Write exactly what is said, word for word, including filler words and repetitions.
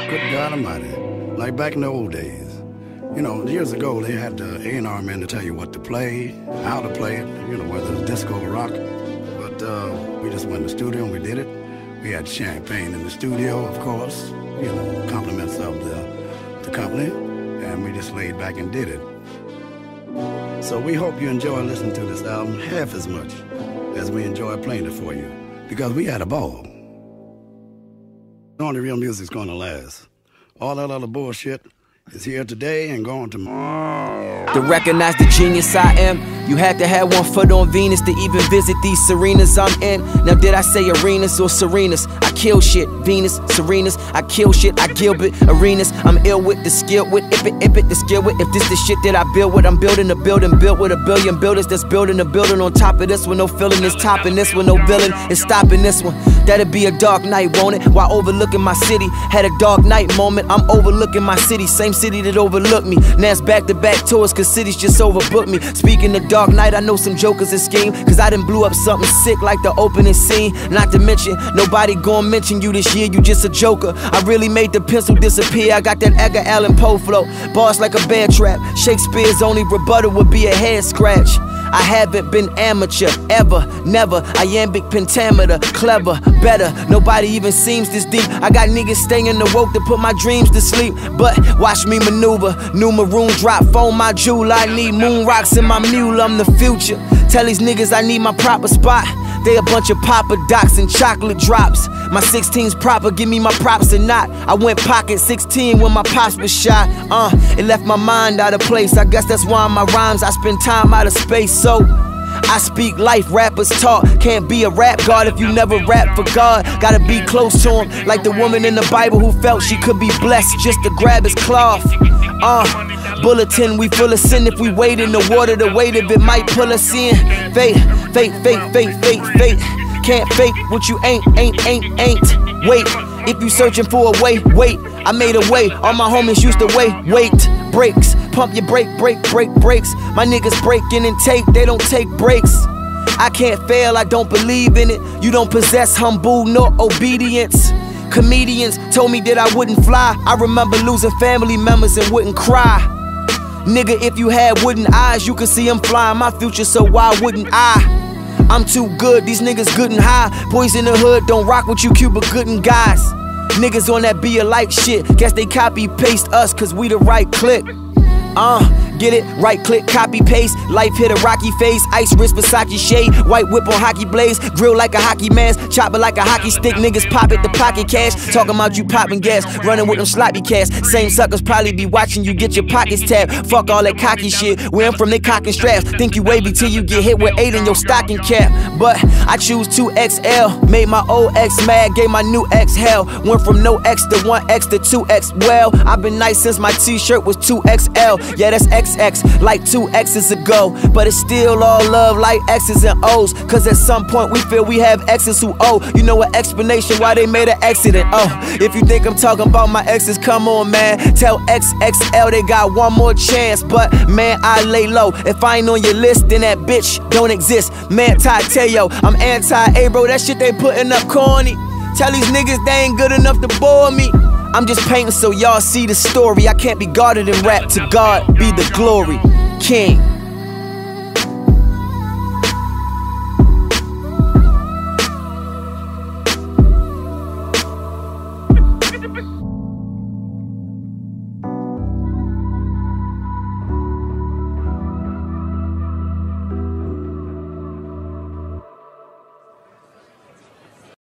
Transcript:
good God Almighty. Like back in the old days. You know, years ago, they had the A and R man to tell you what to play, how to play it, you know, whether it's disco or rock. But uh, we just went in the studio and we did it. We had champagne in the studio, of course, you know, compliments of the, the company, and we just laid back and did it. So we hope you enjoy listening to this album half as much as we enjoy playing it for you, because we had a ball. Only real music's gonna last. All that other bullshit is here today and gone tomorrow. To recognize the genius I am, you had to have one foot on Venus to even visit these Serenas I'm in. Now did I say arenas or Serenas? I kill shit, Venus, Serenas, I kill shit, I Gilbert, arenas. I'm ill with the skill with, if it, if it, the skill with. If this the shit that I build with, I'm building a building built with a billion builders that's building a building on top of this one. No feeling is topping this one, no villain is stopping this one. That'd be a dark night, won't it? While overlooking my city, had a dark night moment. I'm overlooking my city, same city that overlooked me. Now it's back to back tours, cause cities just overbooked me. Speaking of dark night, I know some jokers and scheme, cause I done blew up something sick like the opening scene. Not to mention, nobody gon' mention you this year, you just a joker. I really made the pencil disappear, I got that Edgar Allan Poe flow. Bars like a bear trap, Shakespeare's only rebuttal would be a head scratch. I haven't been amateur, ever, never. Iambic pentameter, clever, better. Nobody even seems this deep. I got niggas staying awoke to put my dreams to sleep. But watch me maneuver, new maroon drop, phone my jewel. I need moon rocks in my mule, I'm the future. Tell these niggas I need my proper spot. They a bunch of Papa Docs and chocolate drops. My sixteen's proper, give me my props or not. I went pocket sixteen when my pops was shot. Uh, it left my mind out of place. I guess that's why in my rhymes I spend time out of space. So I speak life, rappers talk. Can't be a rap god if you never rap for God. Gotta be close to him, like the woman in the Bible who felt she could be blessed just to grab his cloth. Uh, bulletin, we full of sin. If we wade in the water, the weight of it might pull us in. Fate, fate, fate, fate, fate, fate. Can't fake what you ain't, ain't, ain't, ain't. Wait, if you searching for a way, wait. I made a way, all my homies used to wait, wait. Breaks, pump your brake, brake, brake, brakes. My niggas breaking and take, they don't take breaks. I can't fail, I don't believe in it. You don't possess humble nor obedience. Comedians told me that I wouldn't fly. I remember losing family members and wouldn't cry. Nigga, if you had wooden eyes, you could see them fly in my future, so why wouldn't I? I'm too good, these niggas good and high. Boys in the hood don't rock with you Cuba Gooden guys. Niggas on that be alike shit, guess they copy paste us cause we the right click. Uh, get it? Right click, copy paste. Life hit a rocky face. Ice wrist, Versace shade. White whip on hockey blades. Grill like a hockey mask. Chop it like a hockey stick. Niggas pop it, the pocket cash. Talking about you popping gas. Running with them sloppy cats. Same suckers probably be watching you get your pockets tapped. Fuck all that cocky shit. Where I'm from, they cocking straps. Think you wavy till you get hit with eight in your stocking cap. But I choose two X L. Made my old ex mad. Gave my new ex hell. Went from no X to one X to two X. Well, I've been nice since my t-shirt was two X L. Yeah, that's X X, like two X's ago. But it's still all love like X's and O's. Cause at some point we feel we have exes who owe. You know an explanation why they made an accident. Oh, if you think I'm talking about my exes, come on man. Tell X X L they got one more chance. But man, I lay low. If I ain't on your list, then that bitch don't exist. Man, Ty Teo, I'm anti-A bro. That shit they putting up corny. Tell these niggas they ain't good enough to bore me. I'm just painting so y'all see the story. I can't be guarded in rap, to God be the glory. King. Get the